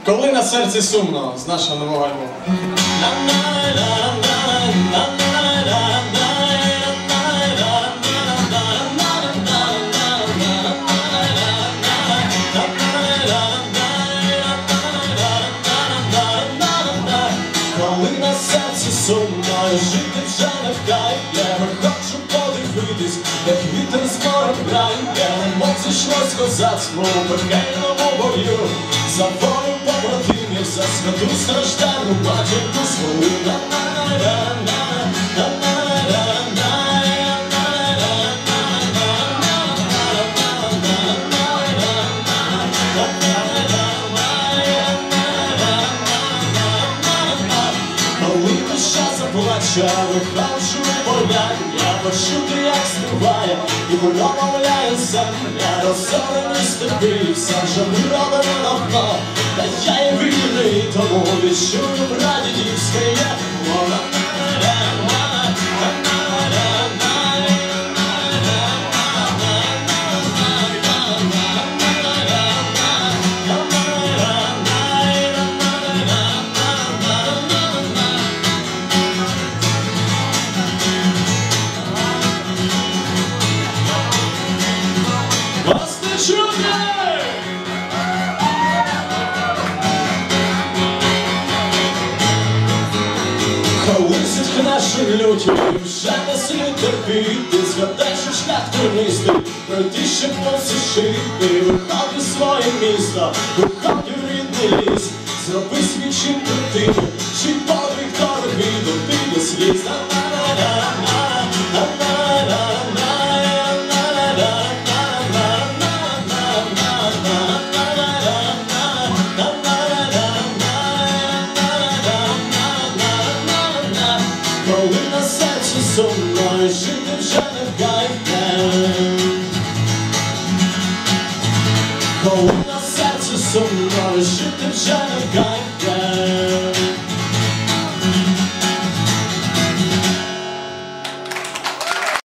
Коли на серці сумно з нашого нового альбому. Коли на серці сумно, жити вже не вкай. Я хочу подивитись, як вітер з морем грає. Мов зійшлось козацтво у пекельному бою. За волю побратимів, за святу стражденну батьку свою. Коли душа заплаче, виховшує поля, я почути, як співає, і промовляє земля. Розорені степи, все вже вироблено давно, та я є вільний, тому відчую прадідівське є. Коли зітхнеш у люті, вже не слід терпіти, згадай, що шлях тернистий, пройти ще мусиш жити. Виходь у своє місто, виходь у рідний ліс, зроби свій чин дитини, чий подвиг дорогий, доти до сліз. Коли на серці сумно, жити вже не вкай. Коли на серці сумно, жити вже не вкай.